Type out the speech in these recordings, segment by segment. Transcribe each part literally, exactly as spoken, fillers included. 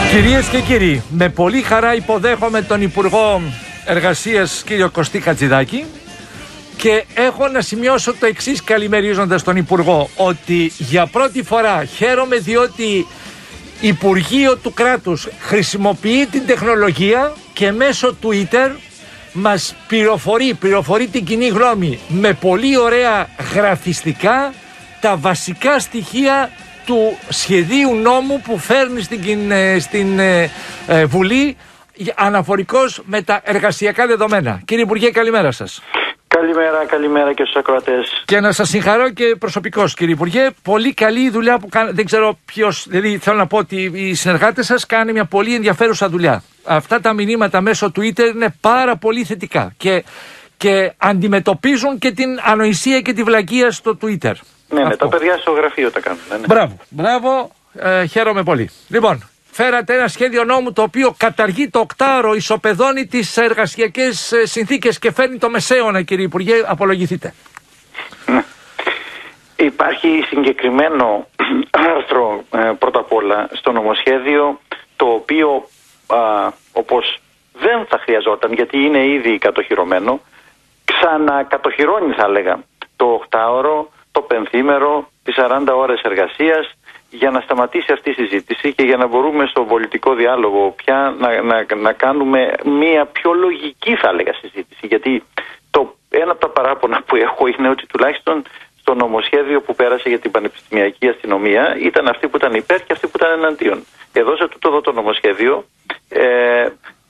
Κυρίες και κύριοι, με πολύ χαρά υποδέχομαι τον Υπουργό Εργασίας κύριο Κωστή Χατζηδάκη και έχω να σημειώσω το εξής καλημερίζοντας τον Υπουργό, ότι για πρώτη φορά χαίρομαι διότι Υπουργείο του Κράτους χρησιμοποιεί την τεχνολογία και μέσω Twitter μας πληροφορεί, πληροφορεί την κοινή γνώμη με πολύ ωραία γραφιστικά τα βασικά στοιχεία του σχεδίου νόμου που φέρνει στην, στην ε, ε, Βουλή αναφορικώς με τα εργασιακά δεδομένα. Κύριε Υπουργέ, καλημέρα σας. Καλημέρα, καλημέρα και στους ακροατές. Και να σας συγχαρώ και προσωπικώς, κύριε Υπουργέ. Πολύ καλή η δουλειά που κάνετε. Δεν ξέρω ποιος, δηλαδή θέλω να πω ότι οι συνεργάτες σας κάνουν μια πολύ ενδιαφέρουσα δουλειά. Αυτά τα μηνύματα μέσω Twitter είναι πάρα πολύ θετικά και, και αντιμετωπίζουν και την ανοησία και τη βλακεία στο Twitter. Ναι, ναι, τα παιδιά στο γραφείο τα κάνουν. Ναι. Μπράβο, μπράβο, ε, χαίρομαι πολύ. Λοιπόν, φέρατε ένα σχέδιο νόμου το οποίο καταργεί το οκτάωρο, ισοπεδώνει τις εργασιακές συνθήκες και φέρνει το μεσαίωνα, κύριε Υπουργέ, απολογηθείτε. Ναι. Υπάρχει συγκεκριμένο άρθρο ε, πρώτα απ' όλα στο νομοσχέδιο, το οποίο α, όπως δεν θα χρειαζόταν, γιατί είναι ήδη κατοχυρωμένο, ξανακατοχυρώνει θα έλεγα το οκτάωρο, το πενθήμερο, τις σαράντα ώρες εργασίας, για να σταματήσει αυτή η συζήτηση και για να μπορούμε στον πολιτικό διάλογο πια να, να, να κάνουμε μια πιο λογική θα έλεγα συζήτηση. Γιατί το, ένα από τα παράπονα που έχω είναι ότι τουλάχιστον στο νομοσχέδιο που πέρασε για την πανεπιστημιακή αστυνομία ήταν αυτοί που ήταν υπέρ και αυτοί που ήταν εναντίον. Εδώ σε τούτο εδώ το νομοσχέδιο ε,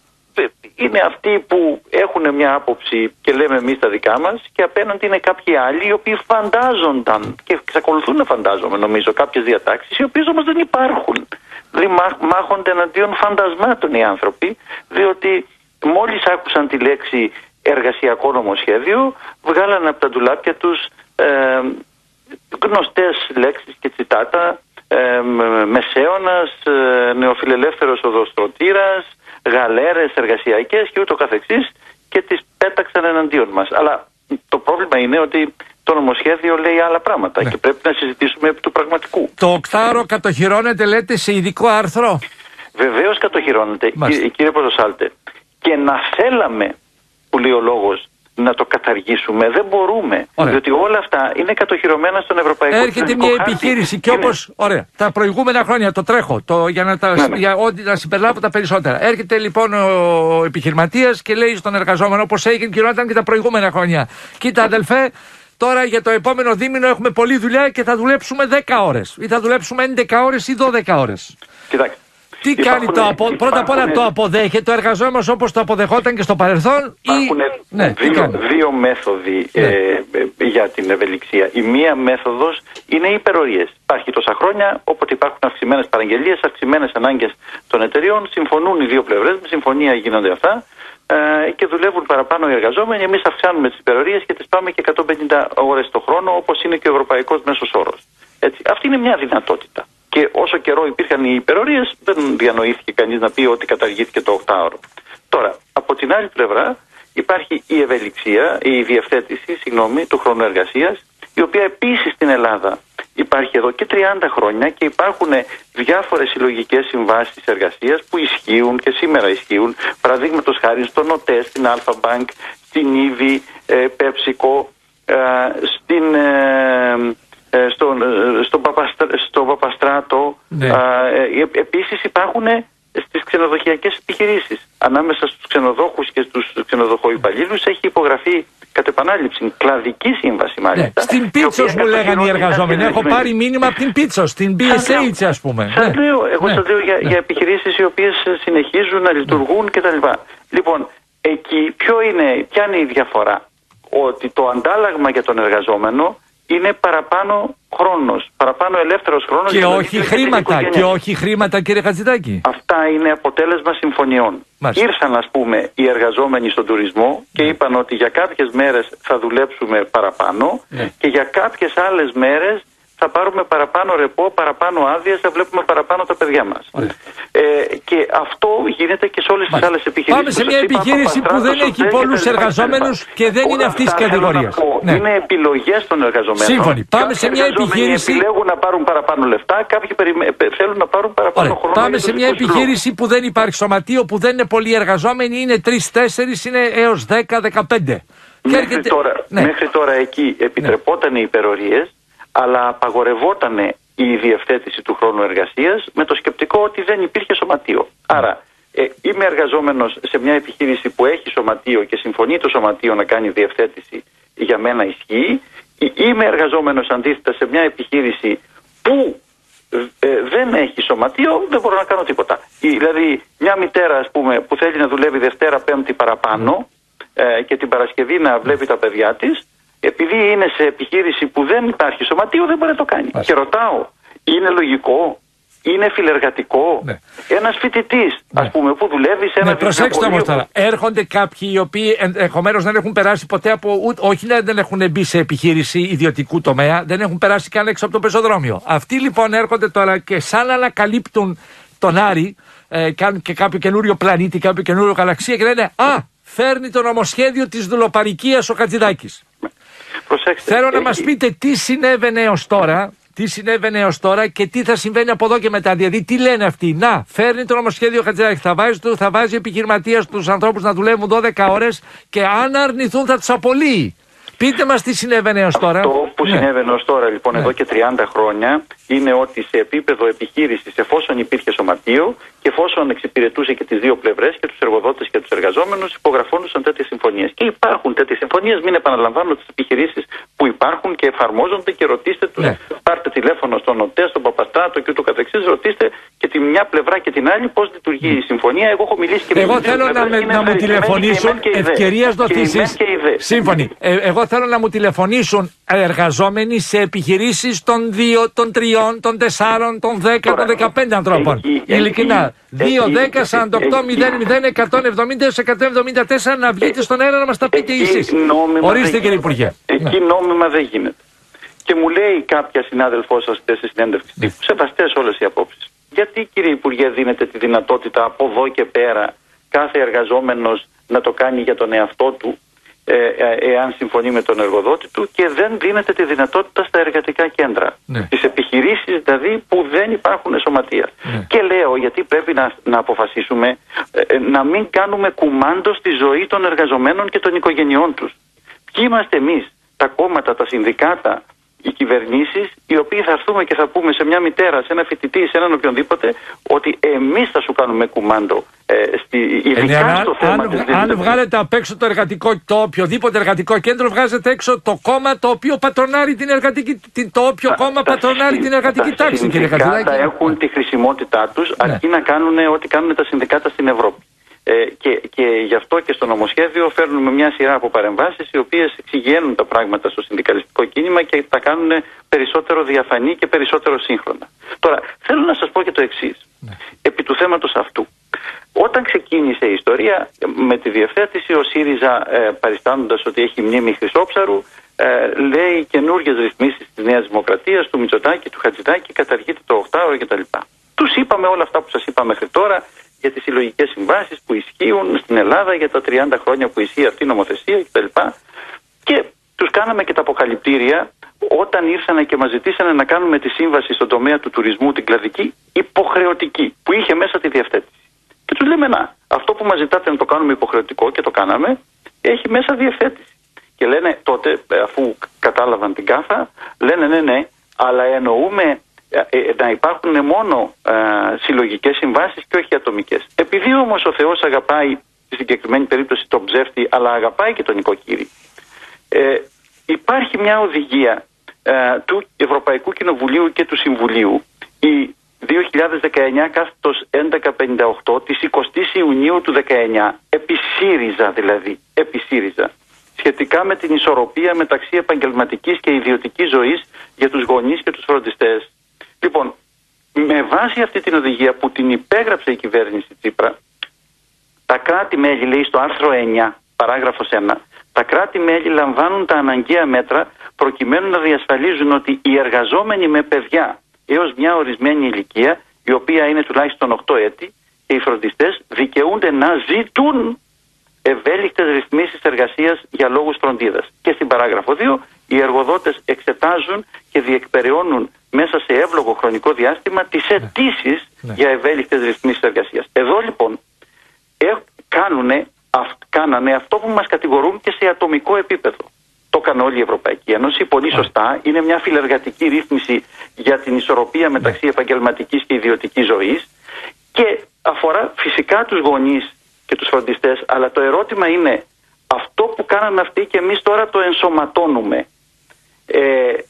είναι αυτοί που έχουν μια άποψη και λέμε εμείς τα δικά μας, και απέναντι είναι κάποιοι άλλοι οι οποίοι φαντάζονταν και εξακολουθούν να φαντάζομαι νομίζω κάποιες διατάξεις οι οποίες όμως δεν υπάρχουν. Δηλαδή μάχονται εναντίον φαντασμάτων οι άνθρωποι, διότι μόλις άκουσαν τη λέξη εργασιακό νομοσχέδιο βγάλανε από τα ντουλάπια τους ε, γνωστές λέξεις και τσιτάτα, ε, μεσαίωνας, ε, νεοφιλελεύθερος οδοστρωτήρας, γαλέρες εργασιακές και ούτω καθεξής, και τις πέταξαν εναντίον μας. Αλλά το πρόβλημα είναι ότι το νομοσχέδιο λέει άλλα πράγματα, ναι, και πρέπει να συζητήσουμε επί του πραγματικού. Το οκτάωρο κατοχυρώνεται, λέτε, σε ειδικό άρθρο. Βεβαίως κατοχυρώνεται, κύριε, κύριε Ποδοσάλτε. Και να θέλαμε, που λέει ο λόγος, να το καταργήσουμε, δεν μπορούμε. Ωραία. Διότι όλα αυτά είναι κατοχυρωμένα στον Ευρωπαϊκό Κοινωνικό Έρχεται μια χάρτη, επιχείρηση και όπως. Ωραία. Τα προηγούμενα χρόνια το τρέχω. Το, για να, τα, ναι, ναι. για ό,τι να συμπεριλάβω τα περισσότερα. Έρχεται λοιπόν ο επιχειρηματίας και λέει στον εργαζόμενο, όπως έγινε και γινόταν και τα προηγούμενα χρόνια. Κοίτα, αδελφέ, τώρα για το επόμενο δίμηνο έχουμε πολλή δουλειά και θα δουλέψουμε δέκα ώρες. Ή θα δουλέψουμε έντεκα ώρες ή δώδεκα ώρες. Κοιτάξτε. Τι κάνει το απο... υπάρχουν... Πρώτα απ' όλα το αποδέχεται ο εργαζόμενος όπως το αποδεχόταν και στο παρελθόν. Υπάρχουν ή... ναι, δύο, δύο μέθοδοι ναι. ε, ε, για την ευελιξία. Η μία μέθοδος είναι οι υπερορίες. Υπάρχει τόσα χρόνια, όποτε υπάρχουν αυξημένες παραγγελίες, αυξημένες ανάγκες των εταιριών, συμφωνούν οι δύο πλευρές, με συμφωνία γίνονται αυτά ε, και δουλεύουν παραπάνω οι εργαζόμενοι. Εμείς αυξάνουμε τις υπερορίες και τις πάμε και εκατόν πενήντα ώρες το χρόνο, όπως είναι και ο ευρωπαϊκός μέσος όρος. Έτσι. Αυτή είναι μια δυνατότητα. Και όσο καιρό υπήρχαν οι υπερορίες, δεν διανοήθηκε κανείς να πει ότι καταργήθηκε το οκτάωρο. Τώρα, από την άλλη πλευρά, υπάρχει η ευελιξία, η διευθέτηση, συγγνώμη, του χρόνου εργασίας, η οποία επίσης στην Ελλάδα υπάρχει εδώ και τριάντα χρόνια και υπάρχουν διάφορες συλλογικές συμβάσεις εργασίας που ισχύουν και σήμερα ισχύουν. Παραδείγματος χάρη στον ΟΤΕ, στην Αλφα Μπάνκ, στην Ήβη, ε, Πέψικο, ε, στην... Ε, στον, στον Παπαστρά, στο Παπαστράτο, ναι. α, ε, επίσης υπάρχουν στις ξενοδοχειακές επιχειρήσεις. Ανάμεσα στους ξενοδόχους και στους ξενοδοχοϊπαλλήλους έχει υπογραφεί κατ' επανάληψη κλαδική σύμβαση μάλιστα. Ναι. Στην Πίτσος μου λέγανε οι εργαζόμενοι. Έχω πάρει μήνυμα από την Πίτσος, στην μπι ες έιτς ας πούμε. Σας ναι. λέω, εγώ ναι. σας λέω για, ναι. για επιχειρήσεις οι οποίες συνεχίζουν να λειτουργούν ναι. κτλ. Λοιπόν, εκεί ποιο είναι, ποια είναι η διαφορά? Ότι το αντάλλαγμα για τον εργαζόμενο είναι παραπάνω χρόνος, παραπάνω ελεύθερος χρόνος. Και όχι χρήματα, και όχι χρήματα, κύριε Χατζηδάκη. Αυτά είναι αποτέλεσμα συμφωνιών. Μάλιστα. Ήρθαν, ας πούμε, οι εργαζόμενοι στον τουρισμό και ναι. είπαν ότι για κάποιες μέρες θα δουλέψουμε παραπάνω ναι. και για κάποιες άλλες μέρες θα πάρουμε παραπάνω ρεπό, παραπάνω άδειες, θα βλέπουμε παραπάνω τα παιδιά μας. Ε, και αυτό γίνεται και σε όλες τις άλλες επιχειρήσεις. Πάμε σε μια επιχείρηση που δεν έχει πολλούς εργαζόμενους και δεν είναι αυτής της κατηγορίας. Ναι. Είναι επιλογές των εργαζομένων. Σύμφωνοι. Πάμε σε μια επιχείρηση. Επιλέγουν να πάρουν παραπάνω λεφτά, κάποιοι περιμέ... θέλουν να πάρουν παραπάνω Ωραία. χρόνο. Πάμε σε μια επιχείρηση λόγους. Που δεν υπάρχει σωματείο, που δεν είναι πολλοί εργαζόμενοι, είναι τρεις τέσσερις, είναι έως δέκα δεκαπέντε. Μέχρι, έρχεται... τώρα, ναι. μέχρι τώρα εκεί επιτρεπόταν ναι. οι υπερορίες, αλλά απαγορευόταν η διευθέτηση του χρόνου εργασίας με το σκεπτικό ότι δεν υπήρχε σωματείο. Mm. Άρα, ε, είμαι εργαζόμενος σε μια επιχείρηση που έχει σωματείο και συμφωνεί το σωματείο να κάνει διευθέτηση, για μένα ισχύει. Είμαι εργαζόμενος αντίθετα σε μια επιχείρηση που ε, δεν έχει σωματείο, δεν μπορώ να κάνω τίποτα. Η, δηλαδή, μια μητέρα, ας πούμε, που θέλει να δουλεύει Δευτέρα, Πέμπτη παραπάνω ε, και την Παρασκευή να βλέπει τα παιδιά της, επειδή είναι σε επιχείρηση που δεν υπάρχει σωματείο, δεν μπορεί να το κάνει. Άς. Και ρωτάω, είναι λογικό, είναι φιλεργατικό, ναι. ένας φοιτητής, ναι. ας πούμε, που δουλεύει σε ένα... Ναι, προσέξτε όμως τώρα, έρχονται κάποιοι οι οποίοι ενδεχομένως δεν έχουν περάσει ποτέ από... Ούτε, όχι να δεν έχουν μπει σε επιχείρηση ιδιωτικού τομέα, δεν έχουν περάσει καν έξω από το πεζοδρόμιο. Αυτοί λοιπόν έρχονται τώρα και σαν να ανακαλύπτουν τον Άρη, ε, κάνουν και κάποιο καινούριο πλανήτη, κάποιο καινούριο γαλαξία και λένε «Α, φέρνει το νομοσχέδιο της δουλοπαρικίας ο Χατζηδάκης». Προσέξτε, Θέλω έχει... να μας πείτε τι συνέβαινε έως τώρα, τι συνέβαινε έως τώρα και τι θα συμβαίνει από εδώ και μετά. Δηλαδή, τι λένε αυτοί. Να, φέρνει το νομοσχέδιο Χατζηδάκη, θα βάζει, θα βάζει επιχειρηματίας τους ανθρώπους να δουλεύουν δώδεκα ώρες και αν αρνηθούν θα τους απολύει. Πείτε μας τι συνέβαινε έως τώρα. Αυτό που ναι. συνέβαινε ως τώρα, λοιπόν, ναι. εδώ και τριάντα χρόνια, είναι ότι σε επίπεδο επιχείρησης, εφόσον υπήρχε σωματείο και εφόσον εξυπηρετούσε και τις δύο πλευρές, και τους εργοδότες και τους εργαζόμενους, υπογραφόντουσαν τέτοιες συμφωνίες. Και υπάρχουν τέτοιες συμφωνίες, μην επαναλαμβάνω τις επιχειρήσεις που υπάρχουν και εφαρμόζονται και ρωτήστε τους. Ναι. Πάρτε τηλέφωνο στον ΟΤΕ, στον Παπαστράτο και ούτω καθεξής, ρωτήστε και τη μια πλευρά και την άλλη πώς λειτουργεί mm. η συμφωνία. Εγώ έχω μιλήσει και με Εγώ θέλω να, με, να μου τηλεφωνήσουν ευκαιρίας δοτήσεις. Σύμφωνοι. Ε, εγώ θέλω να μου τηλεφωνήσουν εργαζόμενοι σε επιχειρήσεις των δύο, των τριών, των τεσσάρων, των δέκα, των δεκαπέντε ανθρώπων. Ειλικρινά. δύο, δέκα, σαράντα οκτώ, μηδέν, μηδέν, εκατόν εβδομήντα, εκατόν εβδομήντα τέσσερα να βγείτε στον αέρα να μας τα πείτε εσείς. Ορίστε κύριε Υπουργέ. Εκεί νόμιμα δεν γίνεται. Και μου λέει κάποια συνάδελφός σας χθες στη συνέντευξη τύπου, σεβαστές όλες οι απόψεις. Γιατί κύριε Υπουργέ δίνετε τη δυνατότητα από εδώ και πέρα κάθε εργαζόμενος να το κάνει για τον εαυτό του, εάν συμφωνεί με τον εργοδότη του, και δεν δίνεται τη δυνατότητα στα εργατικά κέντρα. Ναι. Στις επιχειρήσεις δηλαδή που δεν υπάρχουν σωματεία. Ναι. Και λέω γιατί πρέπει να, να αποφασίσουμε ε, να μην κάνουμε κουμάντο στη ζωή των εργαζομένων και των οικογενειών τους. Ποιοι είμαστε εμείς, τα κόμματα, τα συνδικάτα, οι κυβερνήσεις, οι οποίοι θα έρθουμε και θα πούμε σε μια μητέρα, σε ένα φοιτητή, σε έναν οποιονδήποτε, ότι εμείς θα σου κάνουμε κουμάντο. Ε, στη, ειδικά ε, στο αν, θέμα αν, της αν βγάλετε απ' έξω το εργατικό, το οποιοδήποτε εργατικό κέντρο, βγάζετε έξω το κόμμα το οποίο πατρονάρει την εργατική, το όποιο τα, κόμμα τα, πατρονάρει τα, την εργατική τα τάξη, κύριε Χατζηδάκη. Τα συνδικάτα έχουν τη χρησιμότητά τους, ναι. αρκεί να κάνουν ό,τι κάνουν τα συνδικάτα στην Ευρώπη. Ε, και, και γι' αυτό και στο νομοσχέδιο φέρνουμε μια σειρά από παρεμβάσεις οι οποίες εξηγαίνουν τα πράγματα στο συνδικαλιστικό κίνημα και τα κάνουν περισσότερο διαφανή και περισσότερο σύγχρονα. Τώρα, θέλω να σας πω και το εξής. Ναι. Επί του θέματος αυτού. Όταν ξεκίνησε η ιστορία με τη διευθέτηση, ο ΣΥΡΙΖΑ, ε, παριστάνοντας ότι έχει μνήμη Χρυσόψαρου, ε, λέει καινούργιες ρυθμίσεις της Νέας Δημοκρατίας, του Μητσοτάκη, του Χατζηδάκη, καταργείται το οχτάωρο κτλ. Τους είπαμε όλα αυτά που σας είπα μέχρι τώρα για τις συλλογικές συμβάσεις που ισχύουν στην Ελλάδα, για τα τριάντα χρόνια που ισχύει αυτή η νομοθεσία κτλ. Και τους κάναμε και τα αποκαλυπτήρια όταν ήρθαν και μας ζητήσανε να κάνουμε τη σύμβαση στον τομέα του τουρισμού, την κλαδική, υποχρεωτική, που είχε μέσα τη διευθέτηση. Και τους λέμε να, αυτό που μας ζητάτε να το κάνουμε υποχρεωτικό, και το κάναμε, έχει μέσα διευθέτηση. Και λένε τότε, αφού κατάλαβαν την κάφα, λένε ναι, ναι, αλλά εννοούμε να υπάρχουν μόνο α, συλλογικές συμβάσεις και όχι ατομικές. Επειδή όμως ο Θεός αγαπάει, στη συγκεκριμένη περίπτωση, τον ψεύτη, αλλά αγαπάει και τον νοικοκύρη, ε, υπάρχει μια οδηγία α, του Ευρωπαϊκού Κοινοβουλίου και του Συμβουλίου, η δύο χιλιάδες δεκαεννιά κάθετος έντεκα πενήντα οκτώ της εικοστής Ιουνίου του δεκαεννιά, επί ΣΥΡΙΖΑ δηλαδή, επί ΣΥΡΙΖΑ, σχετικά με την ισορροπία μεταξύ επαγγελματικής και ιδιωτικής ζωής για τους γονείς και τους φροντιστές. Λοιπόν, με βάση αυτή την οδηγία που την υπέγραψε η κυβέρνηση Τσίπρα, τα κράτη-μέλη, λέει στο άρθρο εννιά, παράγραφος ένα, τα κράτη-μέλη λαμβάνουν τα αναγκαία μέτρα προκειμένου να διασφαλίζουν ότι οι εργαζόμενοι με παιδιά έως μια ορισμένη ηλικία, η οποία είναι τουλάχιστον οκτώ έτη, και οι φροντιστές δικαιούνται να ζητούν ευέλικτες ρυθμίσεις εργασίας για λόγους φροντίδας. Και στην παράγραφο δύο, οι εργοδότες εξετάζουν και διεκπεραιώνουν μέσα σε εύλογο χρονικό διάστημα τις αιτήσεις ναι. για ευέλικτες ρυθμίσεις εργασίας. Εδώ λοιπόν ε, κάνουνε, αυ, κάνανε αυτό που μας κατηγορούν και σε ατομικό επίπεδο. Το έκανε όλη η Ευρωπαϊκή Ένωση, πολύ σωστά. Είναι μια φιλεργατική ρύθμιση για την ισορροπία μεταξύ επαγγελματικής και ιδιωτικής ζωής και αφορά φυσικά τους γονείς και τους φροντιστές, αλλά το ερώτημα είναι αυτό που κάνανε αυτοί και εμείς τώρα το ενσωματώνουμε. Ε,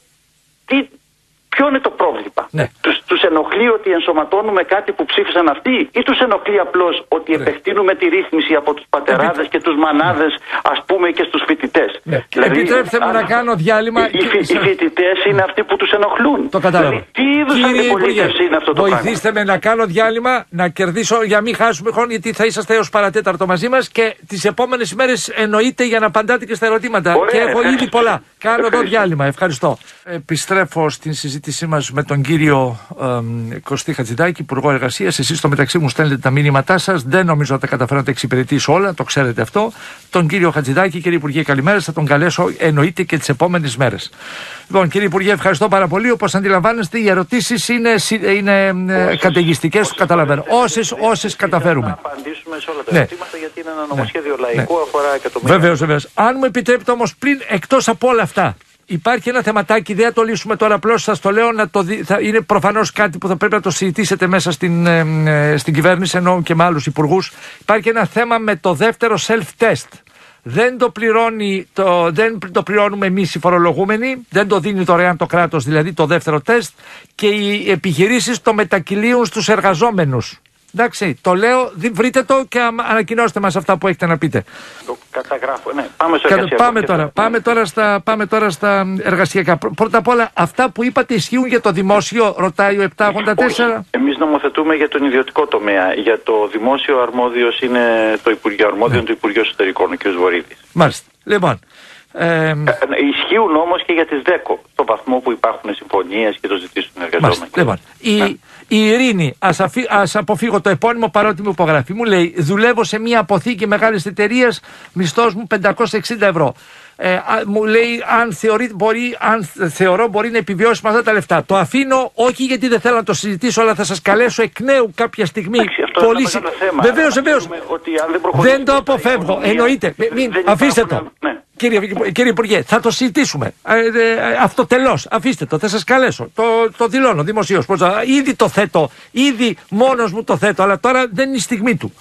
τι, ποιο είναι το πρόβλημα? Ναι. Τους, τους ενοχλεί ότι ενσωματώνουμε κάτι που ψήφισαν αυτοί ή τους ενοχλεί απλώς ότι ναι. επεκτείνουμε τη ρύθμιση από τους πατεράδες Επι... και τους μανάδες ναι. ας πούμε και στους φοιτητές? Ναι. Δηλαδή, Επιτρέψτε μου αν... να κάνω διάλειμμα. Οι, και... οι φοιτητές είναι αυτοί που τους ενοχλούν. Το κατάλαβα. Δηλαδή, τι είδους αντιπολίτευση είναι αυτό το πράγμα? Βοηθήστε με να κάνω διάλειμμα, να κερδίσω για μην χάσουμε χρόνο, γιατί θα είσαστε έως παρατέταρτο μαζί μας και τις επόμενες ημέρες εννοείται για να απαντάτε και στα ερωτήματα. Ωραία, και έχω ήδη πολλά. Κάνω εδώ διάλειμμα. Ευχαριστώ. Επιστρέφω στην συζήτησή μας με τον κύριο ε, Κωστή Χατζηδάκη, Υπουργό Εργασίας. Εσείς στο μεταξύ μου στέλνετε τα μήνυματά σας. Δεν νομίζω ότι τα καταφέρω να τα εξυπηρετήσω όλα, το ξέρετε αυτό. Τον κύριο Χατζηδάκη, κύριε Υπουργέ, καλημέρα. Θα τον καλέσω εννοείται και τις επόμενες μέρες. Λοιπόν, κύριε Υπουργέ, ευχαριστώ πάρα πολύ. Όπως αντιλαμβάνεστε, οι ερωτήσεις είναι, είναι ε, καταιγιστικές, το καταλαβαίνω. Όσες, όσες καταφέρουμε. Να απαντήσουμε σε όλα τα ερωτήματα, ναι. γιατί είναι ένα νομοσχέδιο ναι. λαϊκό, ναι. αφορά εκατομμύρια. Βεβαίως, βεβαίως. Αν μου επιτρέπετε όμως, πριν εκτός από όλα αυτά, υπάρχει ένα θεματάκι, δεν θα το λύσουμε τώρα, απλώς σας το λέω, να το δει, θα, είναι προφανώς κάτι που θα πρέπει να το συζητήσετε μέσα στην, ε, στην κυβέρνηση, ενώ και με άλλους υπουργούς. Υπάρχει ένα θέμα με το δεύτερο self-test. Δεν το, πληρώνει, το, δεν το πληρώνουμε εμείς οι φορολογούμενοι, δεν το δίνει δωρεάν το κράτος, δηλαδή το δεύτερο τεστ, και οι επιχειρήσεις το μετακυλίουν στους εργαζόμενους. Εντάξει, το λέω, βρείτε το και ανακοινώστε μας αυτά που έχετε να πείτε. Το καταγράφω, ναι. Πάμε, στο Κατα... πάμε, τώρα, πάμε, τώρα στα, πάμε τώρα στα εργασιακά. Πρώτα απ' όλα, αυτά που είπατε ισχύουν για το δημόσιο, ρωτάει ο επτακόσια ογδόντα τέσσερα. Όχι. Εμείς νομοθετούμε για τον ιδιωτικό τομέα. Για το δημόσιο αρμόδιος είναι το Υπουργείο Αρμόδιο, ναι. του Υπουργείου Εσωτερικών, ο κ. Βορύδης. Μάλιστα. Λοιπόν. Ε, ε, ισχύουν όμως και για τις ΔΕΚΟ, στο βαθμό που υπάρχουν συμφωνίες και το ζητήσουν οι εργαζόμενοι. Λοιπόν, η, ναι. η Ειρήνη, ας, αφή, ας αποφύγω το επώνυμο παρότι μου υπογραφή, μου λέει: δουλεύω σε μια αποθήκη μεγάλης εταιρείας, μισθός μου πεντακόσια εξήντα ευρώ. Ε, α, μου λέει αν, θεωρεί, μπορεί, αν θεωρώ μπορεί να επιβιώσει με αυτά τα λεφτά. Το αφήνω, όχι γιατί δεν θέλω να το συζητήσω, αλλά θα σας καλέσω εκ νέου κάποια στιγμή. Εντάξει, αυτό πολύ... είναι ένα θέμα. Βεβαίως, βεβαίως. Δεν, δεν το αποφεύγω. Εννοείται. Μην, αφήστε το. Ναι. Κύριε, κύριε Υπουργέ, θα το συζητήσουμε. Ε, ε, αυτοτελώς. Αφήστε το. Θα σας καλέσω. Το, το δηλώνω δημοσίως. Ήδη το θέτω. Ήδη μόνος μου το θέτω. Αλλά τώρα δεν είναι η στιγμή του.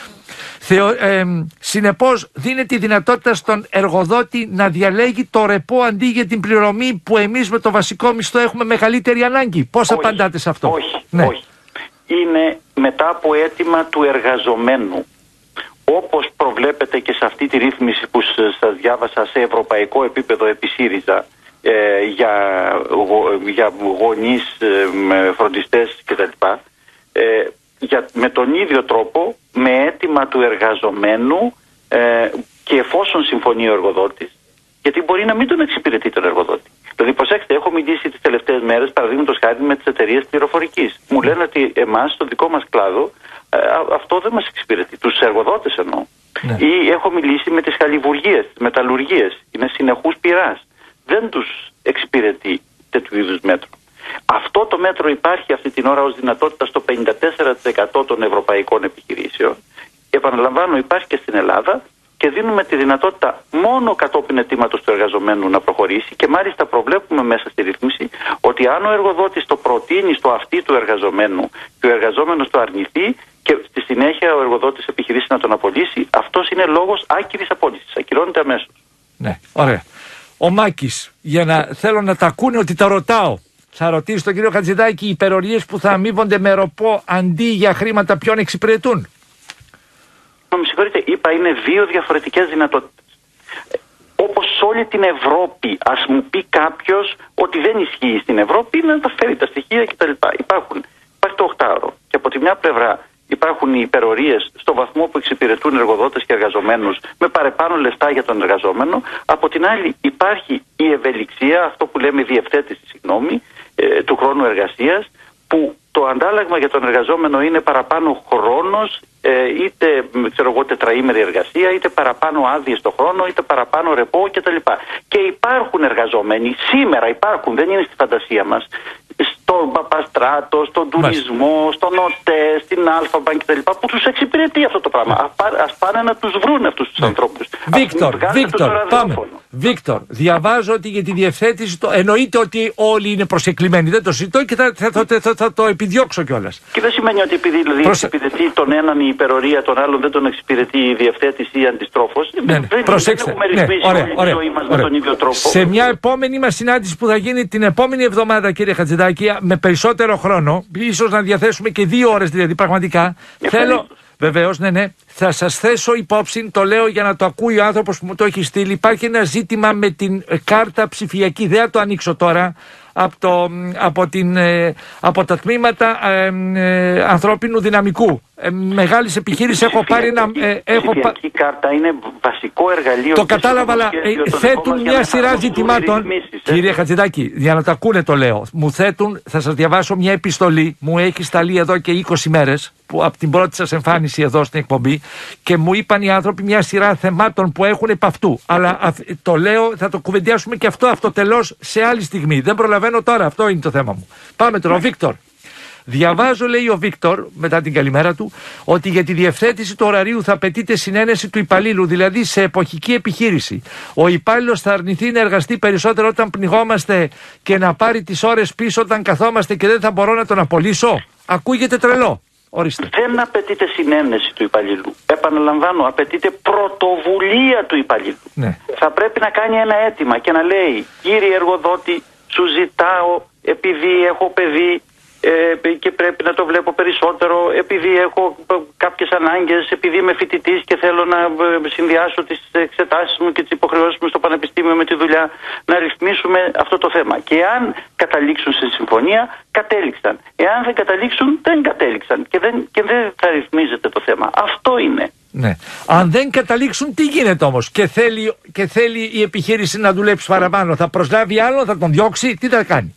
Θεω, ε, συνεπώς δίνεται η δυνατότητα στον εργοδότη να διαλέγει το ρεπό αντί για την πληρωμή που εμείς με το βασικό μισθό έχουμε μεγαλύτερη ανάγκη. Πώς όχι, απαντάτε σε αυτό? Όχι, ναι. όχι. Είναι μετά από αίτημα του εργαζομένου. Όπως προβλέπεται και σε αυτή τη ρύθμιση που σας διάβασα σε ευρωπαϊκό επίπεδο επί ΣΥΡΙΖΑ ε, για, για γονείς, ε, φροντιστές κτλ. Ε, για, με τον ίδιο τρόπο, με αίτημα του εργαζομένου ε, και εφόσον συμφωνεί ο εργοδότης, γιατί μπορεί να μην τον εξυπηρετεί τον εργοδότη. Δηλαδή, προσέξτε, έχω μιλήσει τις τελευταίες μέρες, παραδείγματος χάρη, με τις εταιρείες πληροφορικής. Μου λένε ότι εμάς, στο δικό μας κλάδο, ε, αυτό δεν μας εξυπηρετεί. Τους εργοδότες εννοώ. Ναι. Ή έχω μιλήσει με τις χαλιβουργίες, τις μεταλλουργίες. Είναι συνεχούς πειράς. Δεν τους εξυπηρετεί τέτοιου είδους μέτρο. Αυτό το μέτρο υπάρχει αυτή την ώρα ως δυνατότητα στο πενήντα τέσσερα τοις εκατό των ευρωπαϊκών επιχειρήσεων. Επαναλαμβάνω, υπάρχει και στην Ελλάδα και δίνουμε τη δυνατότητα μόνο κατόπιν αιτήματος του εργαζομένου να προχωρήσει και μάλιστα προβλέπουμε μέσα στη ρύθμιση ότι αν ο εργοδότης το προτείνει στο αυτί του εργαζομένου και ο εργαζόμενος το αρνηθεί και στη συνέχεια ο εργοδότης επιχειρήσει να τον απολύσει, αυτός είναι λόγος άκυρης απόλυσης. Ακυρώνεται αμέσως. Ναι, ωραία. Ο Μάκης, για να θέλω να τα ακούνε ότι τα ρωτάω. Θα ρωτήσει τον κύριο Χατζηδάκη, οι υπερορίες που θα αμείβονται με ροπό αντί για χρήματα ποιον εξυπηρετούν? Με συγχωρείτε, είπα είναι δύο διαφορετικές δυνατότητες. Όπως σε όλη την Ευρώπη, ας μου πει κάποιος ότι δεν ισχύει στην Ευρώπη, να τα φέρει τα στοιχεία κτλ. Υπάρχουν. Υπάρχει το οκτάωρο. Και από τη μια πλευρά υπάρχουν υπάρχουν οι υπερορίες στο βαθμό που εξυπηρετούν εργοδότες και εργαζομένους με παρεπάνω λεφτά για τον εργαζόμενο. Από την άλλη υπάρχει η ευελιξία, αυτό που λέμε διευθέτηση, συγγνώμη, ε, του χρόνου εργασίας, που το αντάλλαγμα για τον εργαζόμενο είναι παραπάνω χρόνος, ε, είτε ξέρω εγώ, τετραήμερη εργασία, είτε παραπάνω άδειες το χρόνο, είτε παραπάνω ρεπό κτλ. Και υπάρχουν εργαζόμενοι, σήμερα υπάρχουν, δεν είναι στη φαντασία μας, στον Παπαστράτο, στον τουρισμό, στον ΟΤΕ, στην Αλφα-Μπανκ κτλ. Που τους εξυπηρετεί αυτό το πράγμα. Ας πάνε να τους βρουν αυτούς τους ναι. ανθρώπους. Βίκτορ, Βίκτορ, πάμε. Βίκτορ, διαβάζω ότι για τη διευθέτηση το... εννοείται ότι όλοι είναι προσκεκλημένοι. Δεν το συζητώ και θα, θα, θα, θα, θα, θα το επιδιώξω κιόλας. Και δεν σημαίνει ότι επειδή δηλαδή, Προσε... εξυπηρετεί τον έναν η υπερορία, τον άλλον δεν τον εξυπηρετεί η διευθέτηση ή αντιστρόφως. Ναι, ναι. Δεν, Προσέξτε. δεν έχουμε ναι, ωραία, ωραία, ζωή μας ωραία. με τον ίδιο τρόπο. Σε μια επόμενη μας συνάντηση που θα γίνει την επόμενη εβδομάδα, κύριε Χατζηδάκη, με περισσότερο χρόνο, ίσως να διαθέσουμε και δύο ώρες δηλαδή πραγματικά. Θέλω, βεβαίως, ναι, ναι, θα σας θέσω υπόψη, το λέω για να το ακούει ο άνθρωπος που μου το έχει στείλει. Υπάρχει ένα ζήτημα με την κάρτα ψηφιακή, δεν θα το ανοίξω τώρα. Από, το, από, την, από τα τμήματα ε, ε, ανθρώπινου δυναμικού. Ε, μεγάλης επιχείρησης έχω πάρει ένα... Ε, έχω η ψηφιακή κάρτα είναι βασικό εργαλείο. Το κατάλαβα, αλλά ε, θέτουν μια σειρά ζητημάτων. Κύριε Χατζηδάκη, για να τα ακούνε το λέω. Μου θέτουν, θα σας διαβάσω μια επιστολή. Μου έχει σταλεί εδώ και είκοσι μέρες, που, από την πρώτη σας εμφάνιση εδώ στην εκπομπή, και μου είπαν οι άνθρωποι μια σειρά θεμάτων που έχουν επ' αυτού. Αλλά α, το λέω, θα το κουβεντιάσουμε και αυτό αυτοτελώς σε άλλη στιγμή. Δεν προλαβαίνω τώρα, αυτό είναι το θέμα μου. Πάμε τώρα, ο Βίκτορ. Διαβάζω, λέει ο Βίκτορ, μετά την καλημέρα του, ότι για τη διευθέτηση του ωραρίου θα απαιτείται συνένεση του υπαλλήλου, δηλαδή σε εποχική επιχείρηση. Ο υπάλληλος θα αρνηθεί να εργαστεί περισσότερο όταν πνιγόμαστε και να πάρει τις ώρες πίσω όταν καθόμαστε και δεν θα μπορώ να τον απολύσω. Ακούγεται τρελό. Ορίστε. Δεν απαιτείται συνένεση του υπαλλήλου. Επαναλαμβάνω, απαιτείται πρωτοβουλία του υπαλλήλου. Ναι. Θα πρέπει να κάνει ένα αίτημα και να λέει: κύριε εργοδότη, σου ζητάω επειδή έχω παιδί ε, και πρέπει να το βλέπω περισσότερο, επειδή έχω κάποιες ανάγκες, επειδή είμαι φοιτητής και θέλω να συνδυάσω τις εξετάσεις μου και τις υποχρεώσεις μου στο πανεπιστήμιο με τη δουλειά, να ρυθμίσουμε αυτό το θέμα. Και αν καταλήξουν σε συμφωνία, κατέληξαν. Εάν δεν καταλήξουν, δεν κατέληξαν και δεν, και δεν θα ρυθμίζεται το θέμα. Αυτό είναι. Ναι. Αν δεν καταλήξουν, τι γίνεται όμως? Και θέλει, και θέλει η επιχείρηση να δουλέψει παραπάνω, θα προσλάβει άλλο, θα τον διώξει, τι θα κάνει?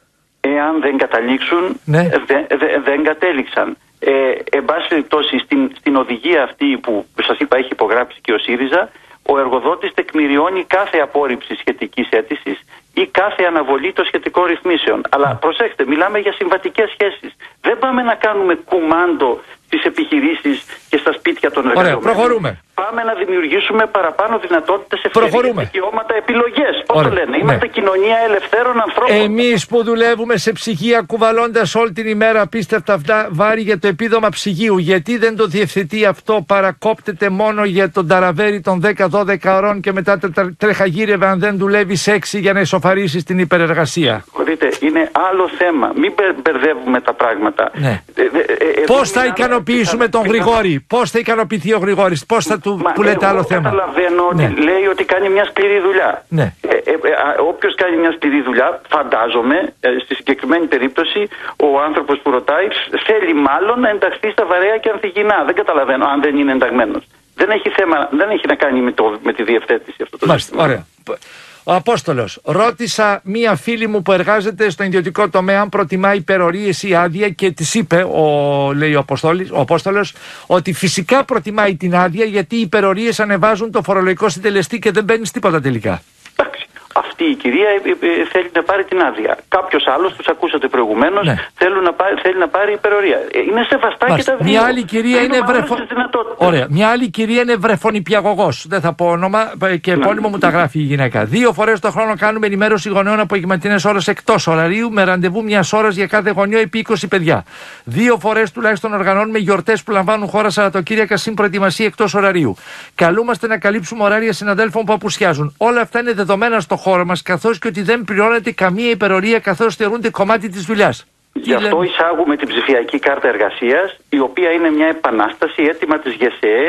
Εάν δεν καταλήξουν, ναι. δε, δε, δεν κατέληξαν. Ε, εν πάση περιπτώσει, στην, στην οδηγία αυτή που σας είπα έχει υπογράψει και ο ΣΥΡΙΖΑ, ο εργοδότης τεκμηριώνει κάθε απόρριψη σχετικής αίτησης ή κάθε αναβολή των σχετικών ρυθμίσεων. Αλλά προσέξτε, μιλάμε για συμβατικές σχέσεις. Δεν πάμε να κάνουμε κουμάντο στις επιχειρήσεις και στα σπίτια των εργαζομένων. Ωραία, προχωρούμε. Πάμε να δημιουργήσουμε παραπάνω δυνατότητες, ευκαιρίες, δικαιώματα, επιλογές. Πώς το λένε, είμαστε ναι. κοινωνία ελευθέρων ανθρώπων. Εμείς που δουλεύουμε σε ψυγεία κουβαλώντας όλη την ημέρα απίστευτα βάρη για το επίδομα ψυγείου, γιατί δεν το διευθετεί αυτό? Παρακόπτεται μόνο για τον ταραβέρι των δέκα δώδεκα ωρών και μετά τρέχα γύρευε αν δεν δουλεύει έξι για να ισοφαρίσεις την υπερεργασία. Δείτε, είναι άλλο θέμα. Μην μπερδεύουμε τα πράγματα. Ναι. Ε, ε, ε, Πώς θα ικανοποιήσουμε τον Γρηγόρη? Πώς θα ικανοποιηθεί ο Γρηγόρης? Πώς θα του Μα, που λέτε άλλο θέμα? Καταλαβαίνω ότι ναι. λέει ότι κάνει μια σκληρή δουλειά. Ναι. Ε, ε, ε, όποιος κάνει μια σκληρή δουλειά, φαντάζομαι, ε, στη συγκεκριμένη περίπτωση, ο άνθρωπος που ρωτάει θέλει μάλλον να ενταχθεί στα βαρέα και ανθυγιεινά. Δεν καταλαβαίνω αν δεν είναι ενταγμένος. Δεν έχει θέμα, δεν έχει να κάνει με, το, με τη διευθέτηση αυτό το Μάλιστα, ζήτημα. Ωραία. Ο Απόστολος, ρώτησα μία φίλη μου που εργάζεται στο ιδιωτικό τομέα αν προτιμά υπερορίες ή άδεια και της είπε, ο, λέει ο, Αποστόλης, ο Απόστολος, ότι φυσικά προτιμάει την άδεια γιατί οι υπερορίες ανεβάζουν το φορολογικό συντελεστή και δεν παίρνεις τίποτα τελικά. Εντάξει. Αυτή η κυρία ε, ε, θέλει να πάρει την άδεια. Κάποιος άλλος, τους ακούσατε προηγουμένως, ναι. θέλει, να πάρει, θέλει να πάρει υπερορία. Είναι σεβαστά Μάλιστα. και τα δύο. Μια άλλη κυρία είναι, βρεφο... Ωραία. Μια άλλη κυρία είναι βρεφονιπιαγωγός. Δεν θα πω όνομα και επώνυμο μου τα γράφει η γυναίκα. Δύο φορές το χρόνο κάνουμε ενημέρωση γονέων απογευματινές ώρες εκτός ωραρίου με ραντεβού μιας ώρας για κάθε γονιό επί είκοσι παιδιά. Δύο φορές τουλάχιστον οργανώνουμε γιορτές που λαμβάνουν χώρα Σαββατοκύριακα συν προετοιμασία εκτός ωραρίου. Καλούμαστε να καλύψουμε ωράρια συναδέλφων που απουσιάζουν. Όλα αυτά είναι δεδομένα στο χώρο μας, καθώς και ότι δεν πληρώνεται καμία υπερορία, καθώς θεωρούνται κομμάτι της δουλειάς. Γι' αυτό εισάγουμε την ψηφιακή κάρτα εργασίας, η οποία είναι μια επανάσταση, αίτημα της ΓΕΣΕΕ,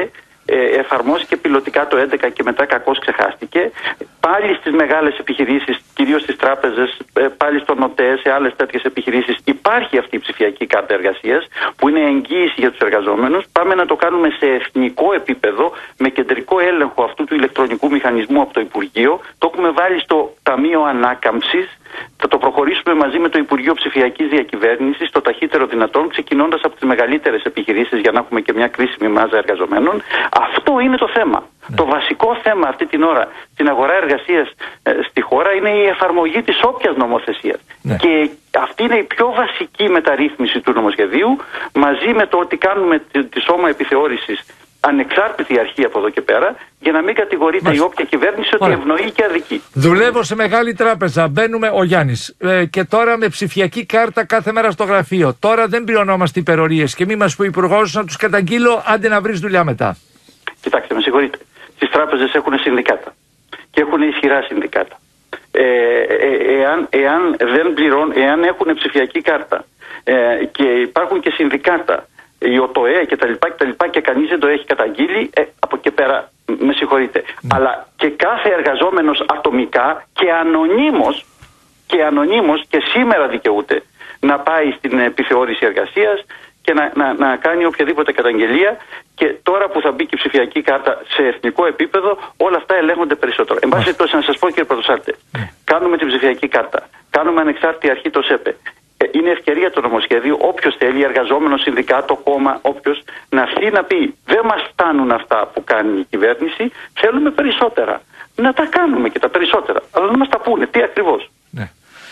εφαρμόσει και πιλωτικά το έντεκα και μετά κακώς ξεχάστηκε. Πάλι στις μεγάλες επιχειρήσεις, κυρίως στις τράπεζες, πάλι στον ΟΤΕ, σε άλλες τέτοιες επιχειρήσεις υπάρχει αυτή η ψηφιακή κάρτα εργασίας που είναι εγγύηση για τους εργαζόμενους. Πάμε να το κάνουμε σε εθνικό επίπεδο με κεντρικό έλεγχο αυτού του ηλεκτρονικού μηχανισμού από το Υπουργείο. Το έχουμε βάλει στο Ταμείο Ανάκαμψης. Θα το προχωρήσουμε μαζί με το Υπουργείο Ψηφιακής Διακυβέρνησης το ταχύτερο δυνατόν, ξεκινώντας από τις μεγαλύτερες επιχειρήσεις για να έχουμε και μια κρίσιμη μάζα εργαζομένων. Αυτό είναι το θέμα. Ναι. Το βασικό θέμα αυτή την ώρα στην αγορά εργασίας ε, στη χώρα είναι η εφαρμογή της όποιας νομοθεσίας. Ναι. Και αυτή είναι η πιο βασική μεταρρύθμιση του νομοσχεδίου, μαζί με το ότι κάνουμε τη, τη σώμα επιθεώρησης ανεξάρτητη αρχή από εδώ και πέρα, για να μην κατηγορείται Μάλιστα. η όποια κυβέρνηση ότι Ωραία. ευνοεί και αδικεί. Δουλεύω σε μεγάλη τράπεζα. Μπαίνουμε, ο Γιάννης, ε, και τώρα με ψηφιακή κάρτα κάθε μέρα στο γραφείο. Τώρα δεν πληρωνόμαστε υπερορίες και μη μας πει ο Υπουργός να τους καταγγείλω, άντε να βρεις δουλειά μετά. Κοιτάξτε, με συγχωρείτε. Στις τράπεζες έχουν συνδικάτα και έχουν ισχυρά συνδικάτα. Ε, ε, εάν, εάν, δεν πληρών, εάν έχουν ψηφιακή κάρτα ε, και υπάρχουν και συνδικάτα, η ΟΤΟΕ και τα λοιπά και τα λοιπά και κανείς δεν το έχει καταγγείλει, ε, από εκεί πέρα με συγχωρείτε. Mm. Αλλά και κάθε εργαζόμενος ατομικά και ανωνύμως και ανωνύμως και σήμερα δικαιούται να πάει στην επιθεώρηση εργασίας και να, να, να κάνει οποιαδήποτε καταγγελία, και τώρα που θα μπει και η ψηφιακή κάρτα σε εθνικό επίπεδο, όλα αυτά ελέγχονται περισσότερο. Εν πάση περιπτώσει, να σας πω, κύριε Πρωτοσάλτε, mm. κάνουμε την ψηφιακή κάρτα, κάνουμε ανεξάρτητη αρχή το ΣΕΠΕ. Είναι ευκαιρία το νομοσχέδιο, όποιος θέλει, εργαζόμενο, συνδικάτο, κόμμα, όποιος, να έρθει να πει: δεν μας φτάνουν αυτά που κάνει η κυβέρνηση, θέλουμε περισσότερα. Να τα κάνουμε και τα περισσότερα. Αλλά να μας τα πούνε, τι ακριβώς. Ναι.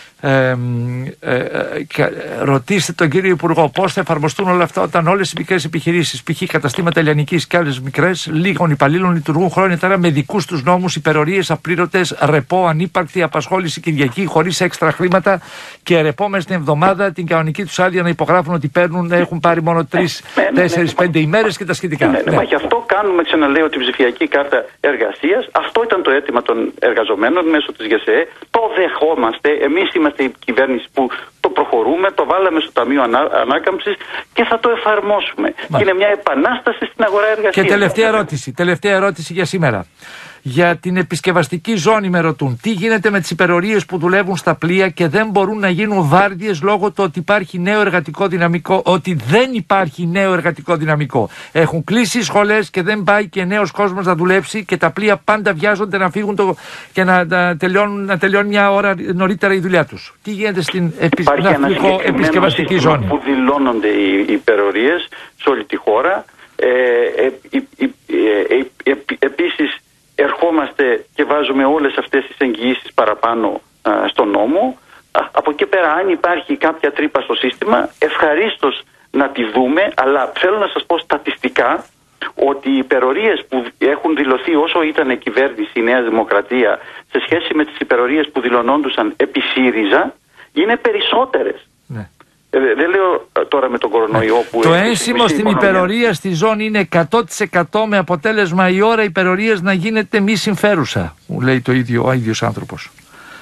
Ε, ε, ε, ρωτήστε τον κύριο Υπουργό πώς θα εφαρμοστούν όλα αυτά όταν όλες οι μικρές επιχειρήσεις, π.χ. καταστήματα λιανικής και άλλες μικρές, λίγων υπαλλήλων λειτουργούν χρόνια τώρα με δικούς τους νόμους, υπερορίες, απλήρωτες, ρεπό, ανύπαρκτη, απασχόληση Κυριακή, χωρίς έξτρα χρήματα και ρεπό μέσα στην εβδομάδα, την κανονική τους άδεια να υπογράφουν ότι παίρνουν, έχουν πάρει μόνο τρεις, τέσσερις, πέντε ημέρες και τα σχετικά. Ναι, ναι, ναι. Μα γι' αυτό κάνουμε, ξαναλέω, την ψηφιακή κάρτα εργασίας. Αυτό ήταν το αίτημα των εργαζομένων μέσω της ΓΕΣΕΕ. Το δεχόμαστε. Εμείς είμαστε η κυβέρνηση που το προχωρούμε, το βάλαμε στο Ταμείο Ανά, Ανάκαμψης και θα το εφαρμόσουμε. Και είναι μια επανάσταση στην αγορά εργασίας. Και τελευταία ερώτηση, τελευταία ερώτηση για σήμερα. Για την επισκευαστική ζώνη με ρωτούν. Τι γίνεται με τις υπερορίες που δουλεύουν στα πλοία και δεν μπορούν να γίνουν βάρδιες λόγω του ότι υπάρχει νέο εργατικό δυναμικό, ότι δεν υπάρχει νέο εργατικό δυναμικό. Έχουν κλείσει οι σχολές και δεν πάει και νέος κόσμος να δουλέψει και τα πλοία πάντα βιάζονται να φύγουν το, και να, να, τελειώνουν, να τελειώνουν μια ώρα νωρίτερα η δουλειά τους. Τι γίνεται στην επι, ναυτικό επισκευαστική ζώνη? Που δηλώνονται οι υπερορίες σε όλη τη χώρα. Ε, ε, ε, ε, ε, ε, ε, επίσης ερχόμαστε και βάζουμε όλες αυτές τις εγγυήσεις παραπάνω α, στον νόμο. Α, από εκεί πέρα, αν υπάρχει κάποια τρύπα στο σύστημα, ευχαρίστως να τη δούμε, αλλά θέλω να σας πω στατιστικά ότι οι υπερορίες που έχουν δηλωθεί όσο ήταν κυβέρνηση η Νέα Δημοκρατία σε σχέση με τις υπερορίες που δηλωνόντουσαν επί ΣΥΡΙΖΑ είναι περισσότερες. Ναι. Ε, δεν λέω τώρα με τον κορονοϊό που... Το ένσημο στην υπερορία στη ζώνη είναι εκατό τοις εκατό με αποτέλεσμα η ώρα υπερορίας να γίνεται μη συμφέρουσα, μου λέει το ίδιο ο ίδιος άνθρωπος.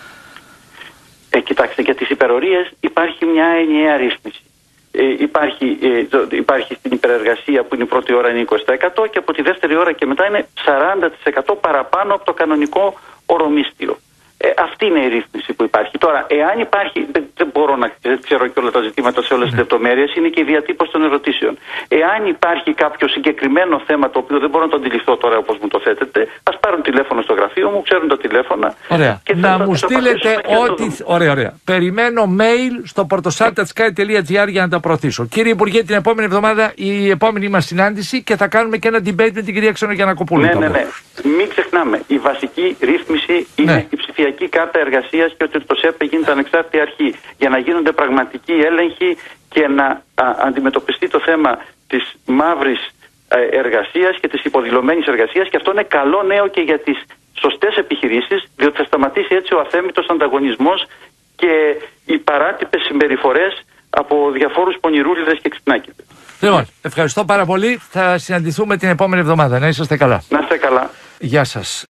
Ε, κοιτάξτε, για τις υπερορίες υπάρχει μια ενιαία ρύθμιση. Ε, υπάρχει, ε, το, υπάρχει στην υπερεργασία που είναι η πρώτη ώρα είναι είκοσι τοις εκατό και από τη δεύτερη ώρα και μετά είναι σαράντα τοις εκατό παραπάνω από το κανονικό ορομίσθιο. Ε, αυτή είναι η ρύθμιση που υπάρχει. Τώρα, εάν υπάρχει, δεν, δεν μπορώ να ξέρω και όλα τα ζητήματα σε όλες τις λεπτομέρειες, είναι και η διατύπωση των ερωτήσεων. Εάν υπάρχει κάποιο συγκεκριμένο θέμα το οποίο δεν μπορώ να το αντιληφθώ τώρα όπως μου το θέτετε, ας πάρουν τηλέφωνο στο γραφείο μου, ξέρουν τα τηλέφωνα. Ωραία. Και να θα, μου θα, στείλετε ό,τι. Ωραία, ωραία. Περιμένω mail στο πορτοσάλτα τελεία sky τελεία gr για να τα προωθήσω. Κύριε Υπουργέ, την επόμενη εβδομάδα η επόμενη μας συνάντηση και θα κάνουμε και ένα debate με την κυρία Ξενογιαννακοπούλου. Ναι, ναι, ναι. Μην ξεχνάμε. Η βασική ρύθμιση είναι ναι. η ψηφιακή κάρτα εργασίας και ότι το ΣΕΠΕ γίνεται ανεξάρτητη αρχή για να γίνονται πραγματικοί έλεγχοι και να α, αντιμετωπιστεί το θέμα της μαύρης εργασίας και της υποδηλωμένης εργασίας, και αυτό είναι καλό νέο και για τις σωστές επιχειρήσεις, διότι θα σταματήσει έτσι ο αθέμητος ανταγωνισμός και οι παράτυπες συμπεριφορές από διαφόρους πονηρούλιδες και ξυπνάκηδες. Λοιπόν, ευχαριστώ πάρα πολύ. Θα συναντηθούμε την επόμενη εβδομάδα. Να είσαστε καλά. Να είστε καλά. Γεια σας.